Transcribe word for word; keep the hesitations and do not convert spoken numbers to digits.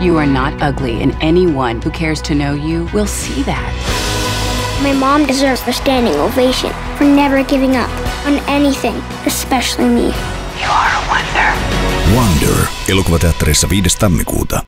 You are not ugly, and anyone who cares to know you will see that. My mom deserves a standing ovation for never giving up on anything, especially me. You are a wonder. Wonder. Elokuvateattereissa viides tammikuuta.